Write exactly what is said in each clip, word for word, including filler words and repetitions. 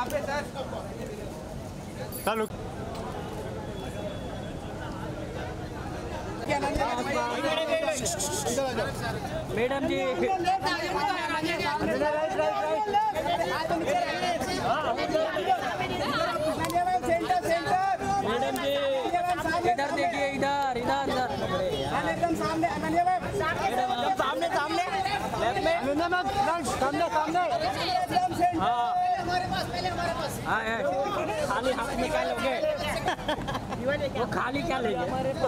यहाँ पे सर चलो मैडम जी मैडम जी इधर देखिए, इधर इधर इधर एकदम सामने सामने सामने सामने सामने हाँ हाँ खाली हाथ में क्या लोगे? वो खाली क्या लेंगे?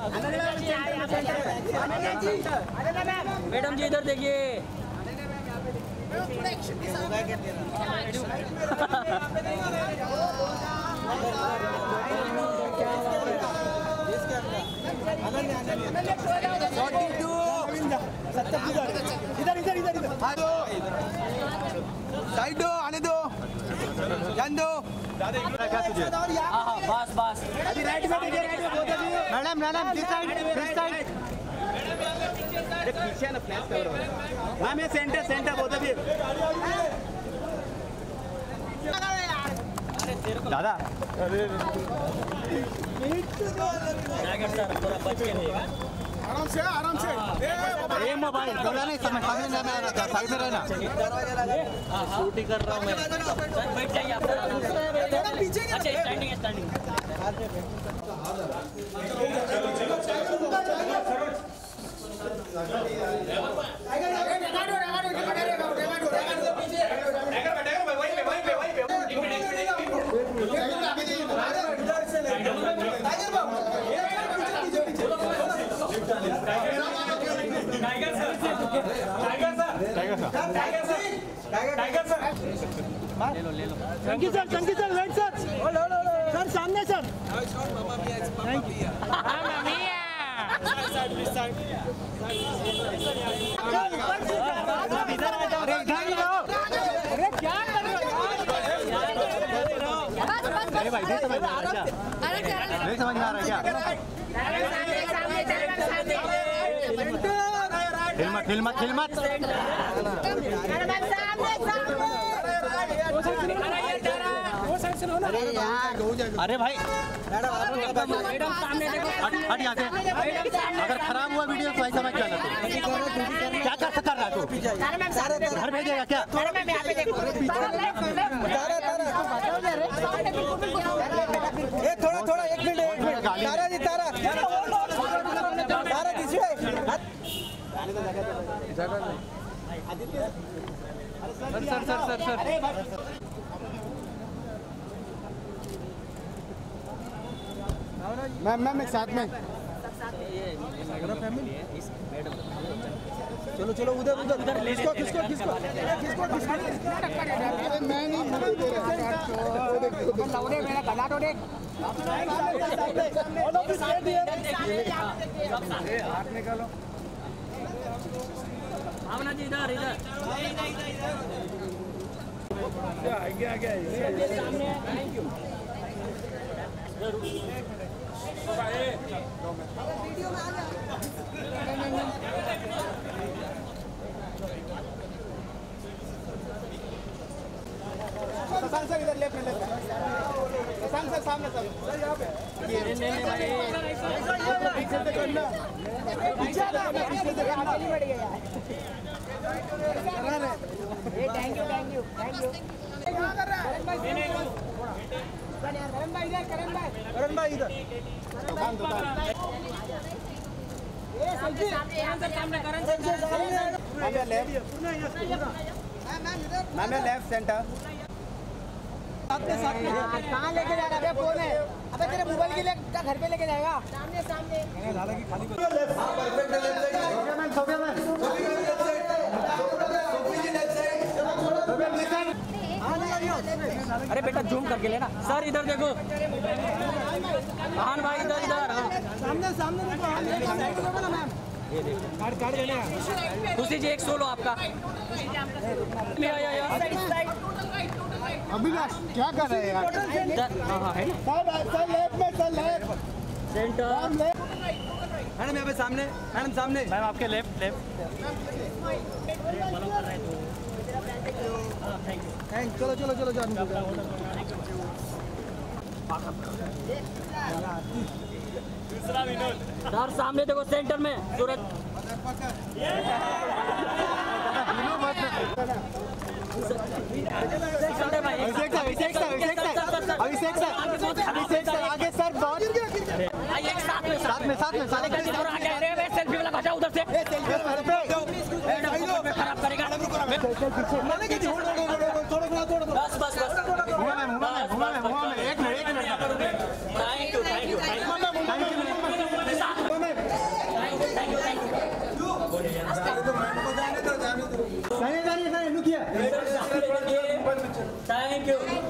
मैडम जी इधर देखिए। इधर इधर इधर इधर साइड दो, आने दो, जान दो। हाँ हाँ बस बस। अभी राइट में देखिए, राइट में बहुत अच्छी है। Madam madam this side this side पीछे ना फ्लैश कवर हो रहा है। मैम ये सेंटर सेंटर बहुत अच्छी है। दादा आराम से आराम से ये मोबाइल बोला नहीं समझ सामने ना आ रहा, साइड में रहना। शूट ही कर रहा हूँ मैं। बैठ जाइए आप। अच्छा standing standing. Tiger sir tiger sir tiger sir tiger sir tiger sir ले लो ले लो। Thank you sir, thank you sir, wait sir, sir सामने सर। Thank you. अरे क्या कर रहे हो? अरे भाई नहीं समझ में आ रहा क्या? नहीं समझ में आ रहा क्या? हिलमत हिलमत हिलमत। अरे भाई मैडम सामने देखो। हट हट यहाँ से। अगर खराब हुआ वीडियो तो ऐसा मत जाना तू। क्या कर सकता रहा तू? घर भेजेगा क्या? ये थोड़ा थोड़ा एक मिनट एक minute Tara ji Tara Tara this way sir sir sir sir sir ma'am ma'am एक साथ में चलो चलो उधर उधर उधर किसको किसको किसको किसको किसको मैं नहीं लौड़े मेरा गला तो देख हाथ निकालो। भावना जी इधर इधर आगे आगे सामने। Thank you. शशांक सर इधर लेफ्ट में लेफ्ट शशांक सर सामने सर सर यहाँ पे नहीं नहीं भाई पीछे से करना पीछे से करना पीछे से करना thank you thank you thank you क्या कर रहा है करण भाई इधर करण भाई करण भाई इधर दुकान दुकान ये सब्जी सामने सामने Karan sir ma'am left ma'am left centre साथ में साथ में कहाँ लेके जा रहा है? फोन है। अबे तेरे मोबाइल के लिए क्या घर पे लेके जाएगा? सामने सामने दादा की खाली अरे बेटा जूम करके लेना। सर इधर देखो। हाँ भाई इधर इधर सामने सामने देखो ना मैम कार्ड कार्ड लेना खुशी जी एक सोलो आपका। अभिलाष क्या कर रहे हैं यार? हाँ हाँ है ना। सर लेफ्ट में सर लेफ्ट सेंटर मैडम यहाँ पे सामने मैडम सामने मैम आपके लेफ्ट लेफ्ट। थैंक चलो चलो चलो चलो दूसरा विनोद सर सामने देखो सेंटर में Suraj Abhishek sir Abhishek sir Abhishek sir Abhishek sir आगे सर बहुत एक साथ में साथ में साथ में साथ में सेल्फी वाला घटा उधर से खराब करेगा बस बस बस एक मिनट एक minute thank you thank you thank you thank you